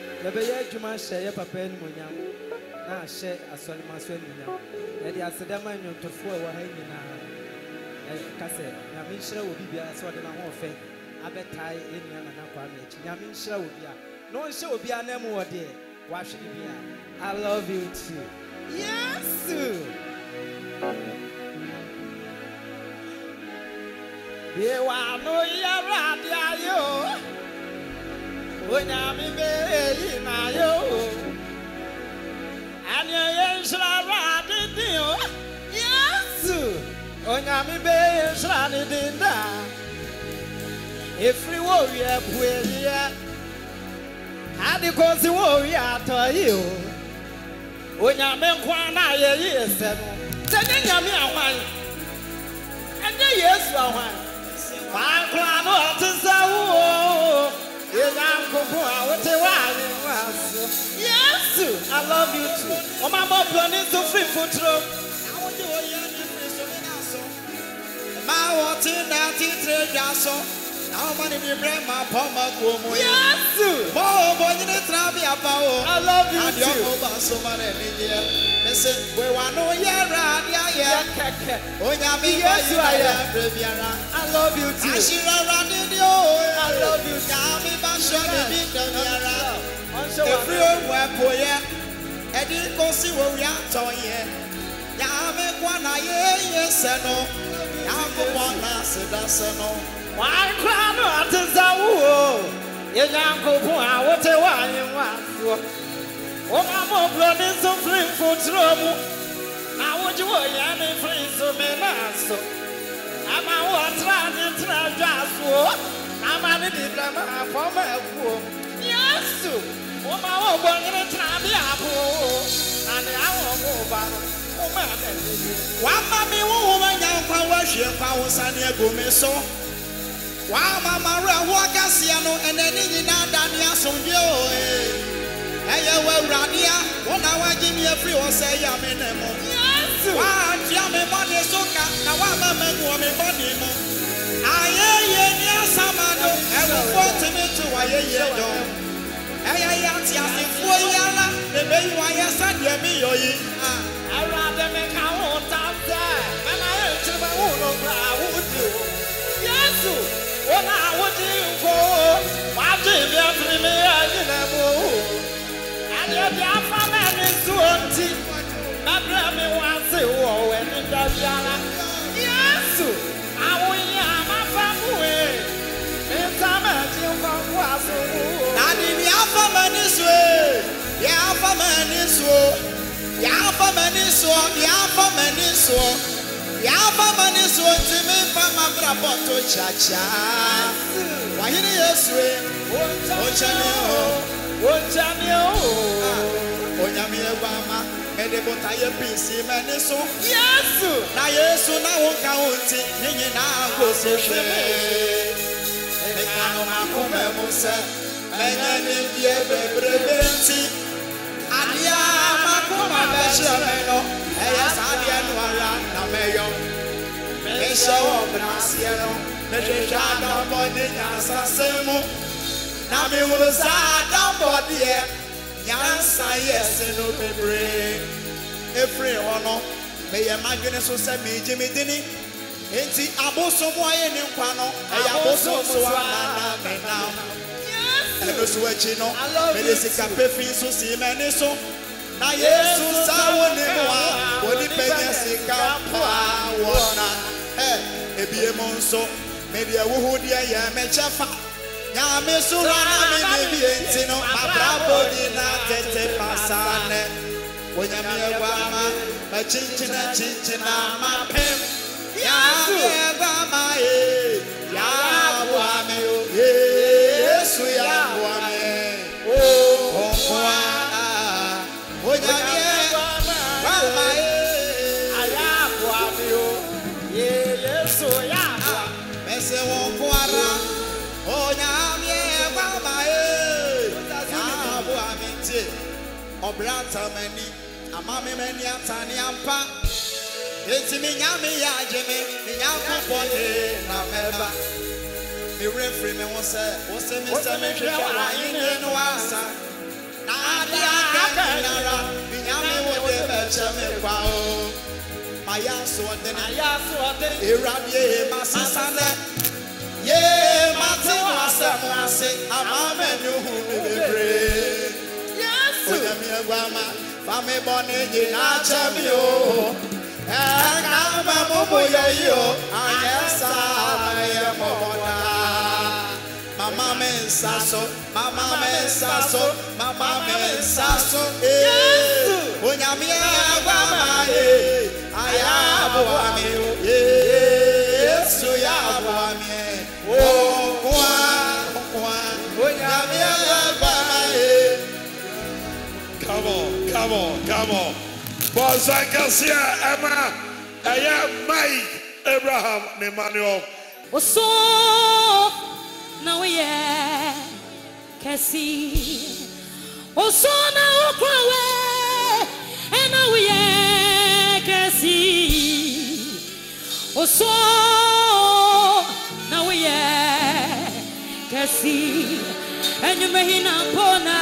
The Bayer Juma share Papa and Munyam. Now share a Soliman Munyam. And the Asadama to 4 were hanging now. Cassette, Yamisha will be a sort of a fair. I bet tie in Yamanakwame. Yamisha will be a no show will be a name or dear. Why should it be? I love you too. Yes, you are no Yara, yo. When I'm in bed, and you're shrouded, yes, when I'm in bed, shrouded in that. If we warrior, poor, how the cause warrior to you. When I'm in Kwana, yes, sending me a wine, and the yes, a wine. My clan to say, yes, I love you too. Oh, my mom planning to free food. I want you to my water that is how many bring my palma? Yes, I love you too. So many. Listen, we want no yara, oh, Yami, yes, I love you too. I love you, Yami, Basho, everywhere, boy, I didn't go see where we are toying. Yami, one, yes, I know. Yami, one, I know. Why crown at the Zawo? Your uncle, what a wine you want. Oh, I'm more blood is so free for trouble. I want you all me free so me I'm a water and travel. I'm a little drama for my poor. Yes, oh, my own one in a travel. And I won't move on. Oh, man, one mommy woman, young power, she powers and your gomeso. Wow, Mamma, walk as Yano and then in Dania son yo. Hey, well, Radia, 1 hour, give me a free or say, I'm in a mo. Yes, one, Yammy money, soca, now I'm a man who am a money. I hear near Samano, and will want to me to a year. Hey, I am Tiasi for Yana, the baby, I said, Yami, I rather make our own time there, and I heard to my own would do. Yes, what I would do for what did you bring me? I didn't. Yes, I will my family. Medebotaya PC Maniso. Yes, now yes, now won't count it. Now go so shame. And I come Musa, and I live here, baby. Adia, Macoma, Bachelor, as Adia, Namayo, Mesha of Nasiano, Mejano, Bonina, Sassamo. Nami was down body. Yansa yes no bebre every one may imagine so say me Jimmy Dini enti aboso mo aye ni nkwa no e aboso so na me now yes e no so achi no me de sika pefi so si me ni so na Yesu sa woni mo a woni penya sika pa wona ebie mo nso me de wo ho dia ya me chefa Yami surana mi bientino abrabo di na tete pasane Wonyami egwama chinchina mapem Yami egwama yabuame Yesu yabuame Onkwa Wonyami egwama ayabuame Yesu yabuame Mese wonkwara Obrata many, a mammy many a tiny ampa. It's me, Yami Yajimi, the Yaku Body, Nameba. Me referee me was a Mr. Michel, I in no answer. Mama mensaso, Onyamia Guamae, Ayabuame, Yesu Yabuame, Onyamia Guamae. Come on. Boss, I can see Emma, I am Mike Abraham Emmanuel. So now we can see. So now we and now we can see. So now we can see. And you may not pona.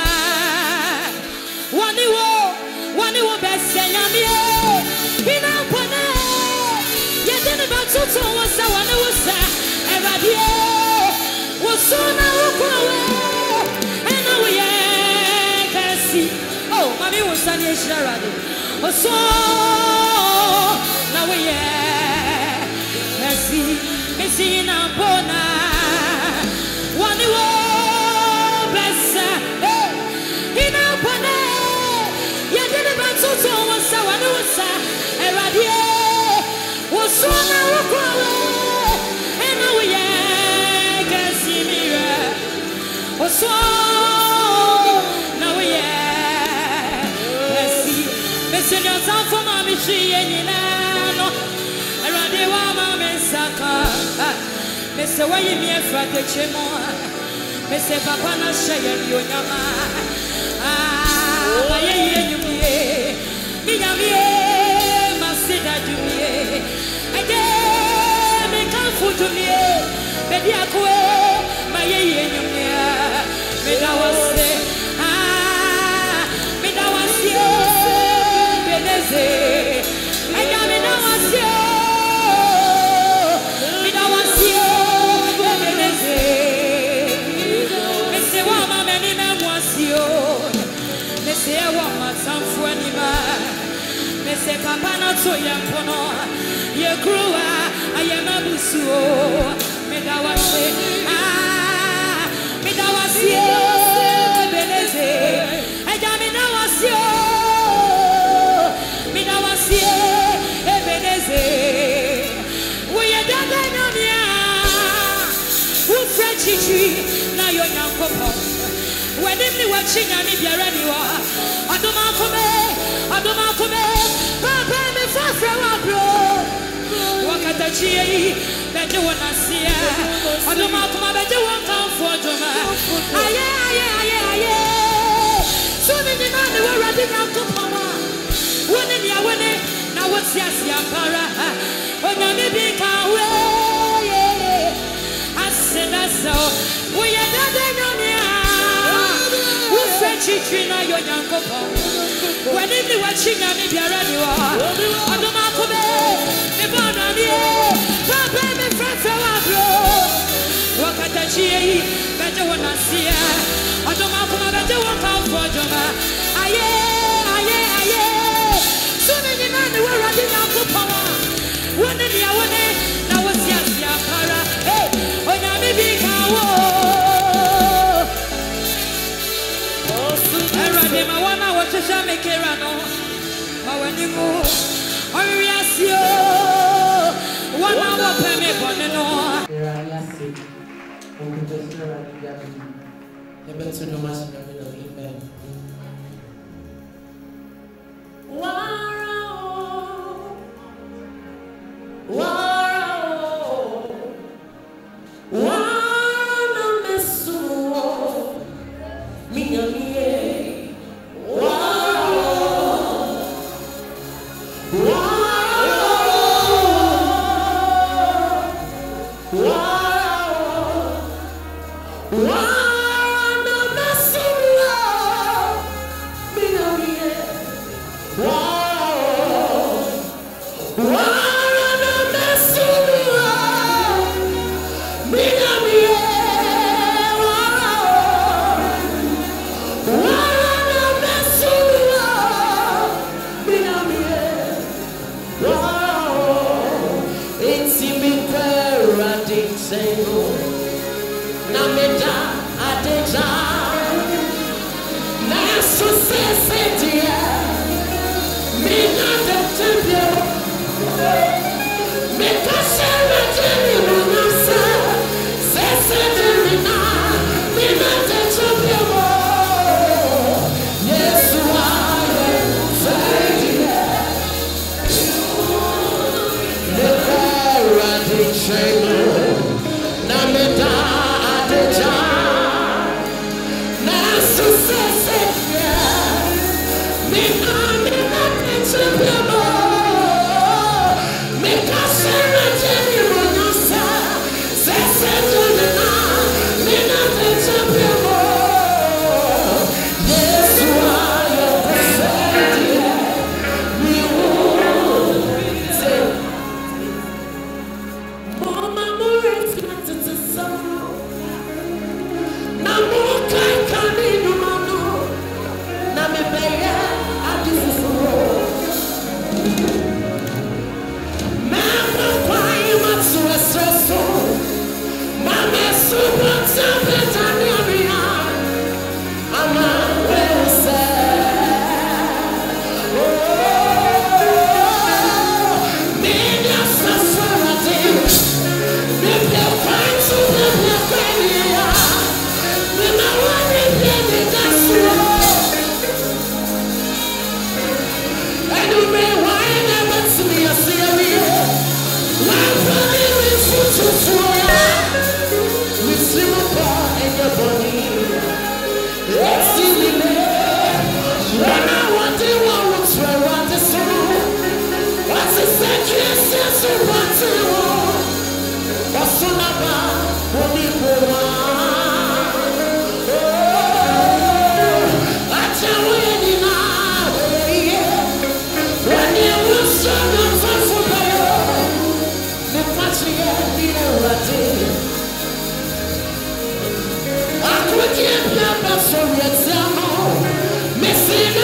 One you best and I'm here. You didn't about to tell us I want to say, and I was so now and now we can see. Oh, mommy was Sunday Sharadi. Was so now we can see. Missing a bona. One you best in a bona. You didn't about to tell us I want to say, and I so now and now we can see me. So now we can see. Missing your son for my machine and around the woman, Saka. Mr. Wayne, me for the chemo. Mr. Papa, not share your yama. Ah, my sit me come food to me, baby. I go, my ye, me that was me that was Beneze. I got me that was me that was Beneze. Me say what my many men was you. Me say I want my son for any man. Me say Papa not so young for no. You grew up, I am a busu. Me that was you, Beneze. I got me that was you, me that was you, Beneze. We are done on ya. Who Frenchy tree? Now you're young couple. When they watching, I need your ready. I don't come, Papa, me far from bro. Wakatachi, that you want to see. I don't know how to come for Joma. Aye. So many men were running out of Mama. One in your winning, now what's Yampara? When you be away, I said that's so. We are not on ya. Who Frenchy Trina, your young couple. When they watching, I need your ready. I don't know. Papa, me friend from abroad. Wakatachi, better when I see her. I don't know better one pound for Joma. Aye. So many men were running out of power. One in the hour, now was Yampara. Hey, when I may be I ran my 1 hour to Shamakirano. But when you go, yes, you 1 hour per me, Bonino.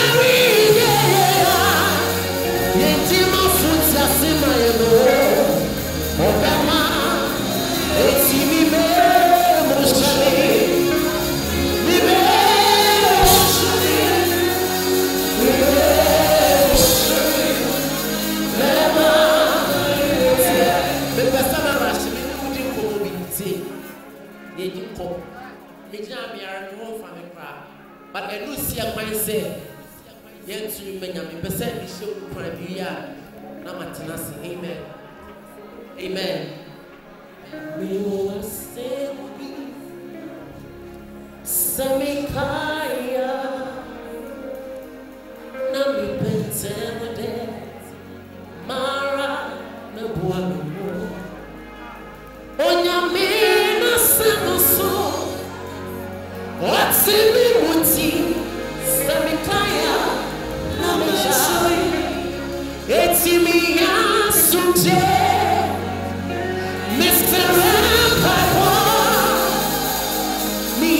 But I do see a mindset. Yes, you may have been percent is so prime. Amen. Amen. We will say, Samikaya, Nami Pentemade, Mara, Nabuano, Onyamina Sanoso, what's in the Muti, Samikaya, Namajai, Etimia Sunde, Mr. Papa, me.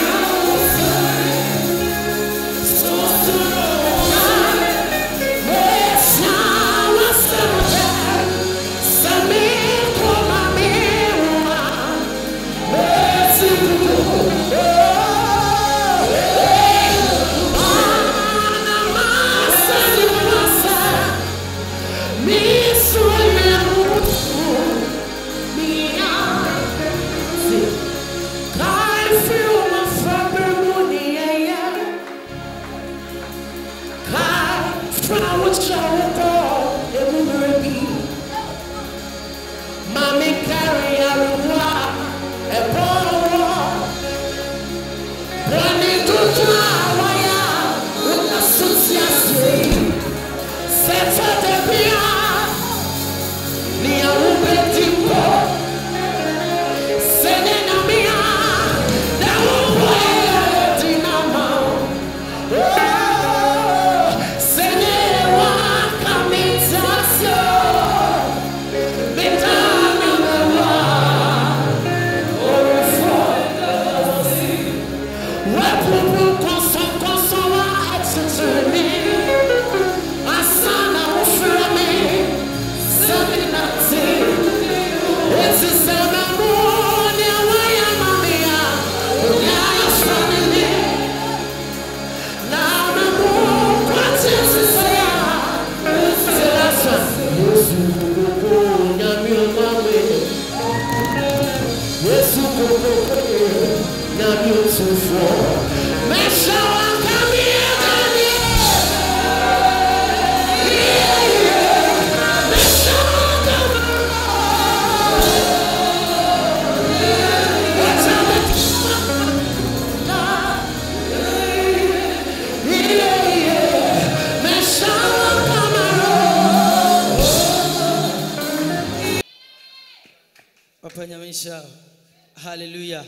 Hallelujah.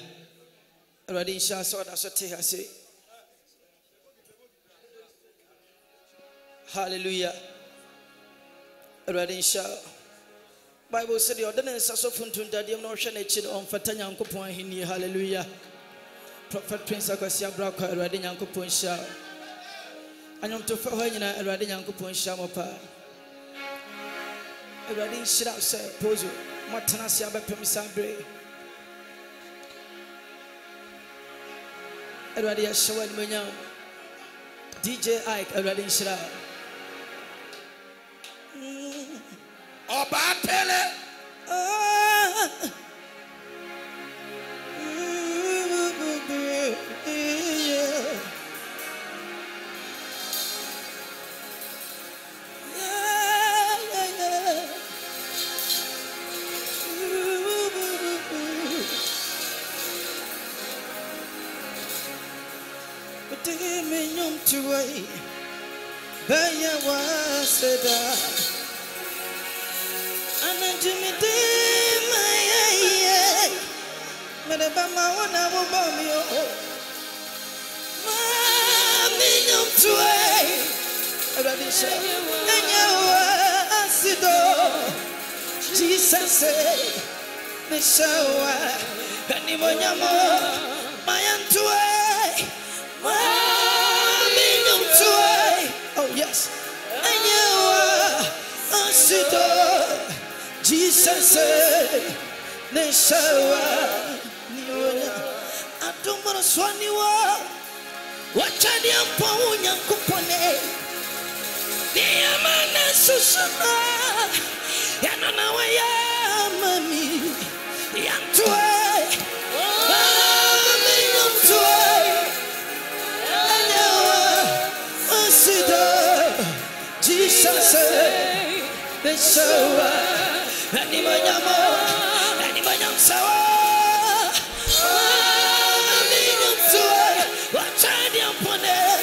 Already shall so that's what I say. Hallelujah. Already shall Bible said the ordinance as of Funtunda, the notion on Fatanya Uncle Point in hallelujah. Prophet Prince Akasia Braka, already Uncle Point shall. And on to Fahina, already Uncle Point Shamopa. Already shall say, Pozo, Matanasia Bapemisabre. Already a show and menu. DJ Ike already shra. Obatele. Baya waseda Anajimi de maya Medabama wana mubamio Mami nyumtue Radisha Nanya wasido Jesus Nishawa Kani monyamo Mayantue Mami nyumtue Jesus, Neshawa, Nioya, Atumara Swaniwa, Wachadiam Paunya Kupone, Niamana Susana, Yananawaya, Mami, Yantue, Jesus, the shower, Anybody sour, what tried you upon it?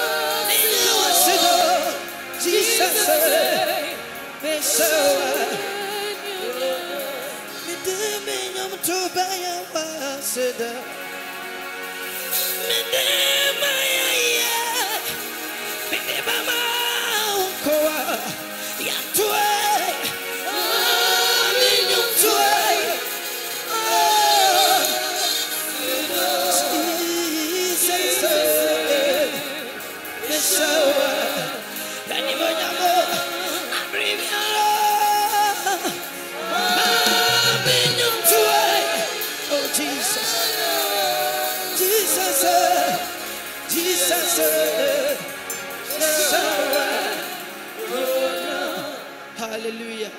Jesus, the shower, the demon to buy a washed. Hallelujah.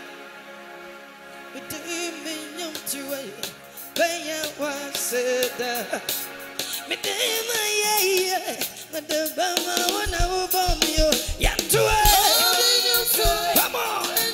Come on.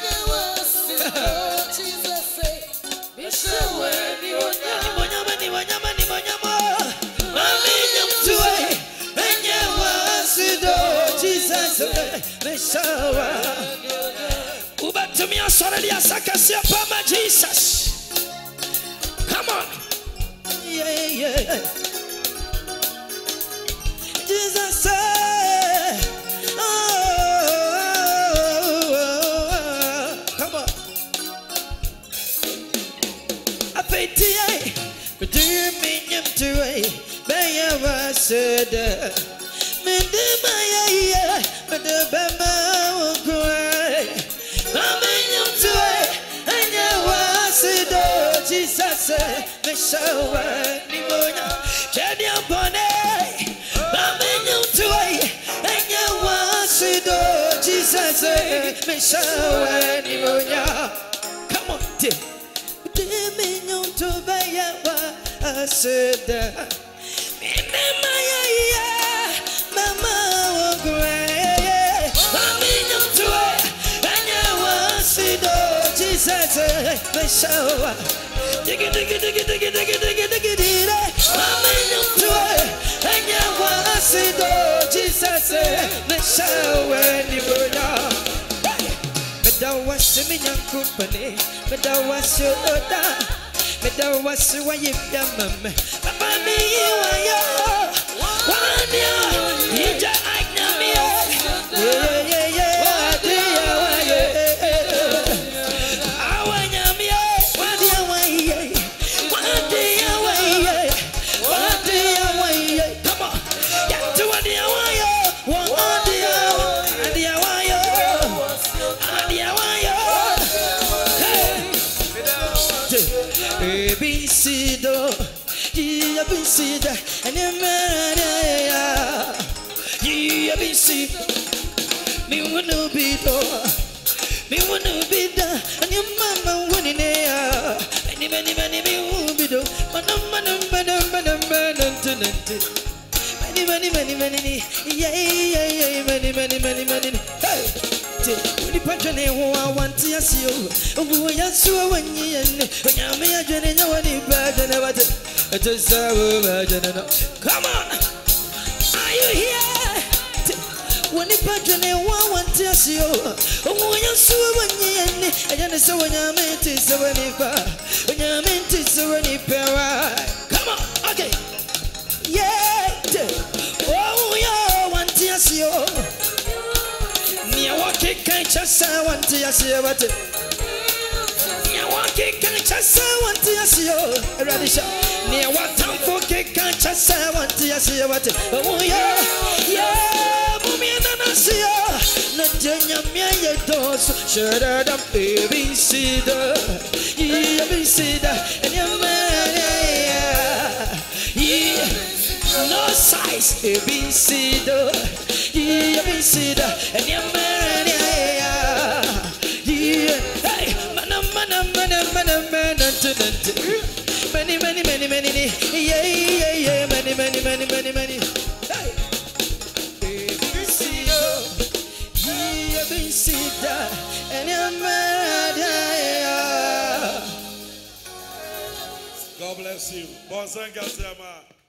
To me, I saw the Asakasia Pama Jesus. Come on. Yeah. Jesus say, come on. I pay tea, but do you mean him to a Bayawa said, Mendemaya, but the Bama will cry. Jesus, Meshawa, Nimoya, Jadiam Bone, Mamma, to a Sido, Jesus, Meshawa, Nimoya. Come on, Diminion to Bayawa, I said, Mama, great, Mamma, to a Jesus, Meshawa. Dig it, Jesus, Meshawa, Niboya. Medawa Simian Company, Medawa Soda, Medawa Sway Yamam, Papa, me, you are one year, Nija Agnamia, and me wanna be done, and your mama winning there. Many will be done. Many, yeah, many. Hey, the patron who I want to see you. Who I saw when you and me, I didn't know any better than what I just saw. Come on, are you here? When the patron who I want to see you. Who I saw when you and me, I didn't know when I meant to so any far. When I meant to so any power. Come on, okay. Yeah, oh, yeah, want to see you. Near walking, can't just say, want to see you. Near walking, can't just say, want to see you. Radisha, near what time for cake, can't just say, want to see you. Oh, yeah, Mummy, and I see you. Not Jenya, me, your doors, Shadadam, baby, see the, baby, see the, and your man, no size, baby, see the, baby, see the, and your man, hey, manam, many, yeah, many, hey, baby, see the. God bless you. Bonsangasema.